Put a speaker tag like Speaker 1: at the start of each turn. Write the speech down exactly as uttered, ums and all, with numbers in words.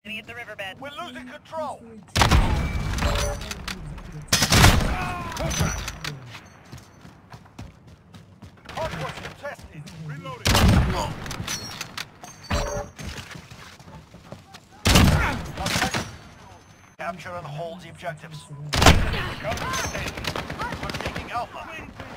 Speaker 1: At the riverbed.
Speaker 2: We're losing control. Hardpoint contested. Reloading. Capture and hold the objectives. We're taking Alpha.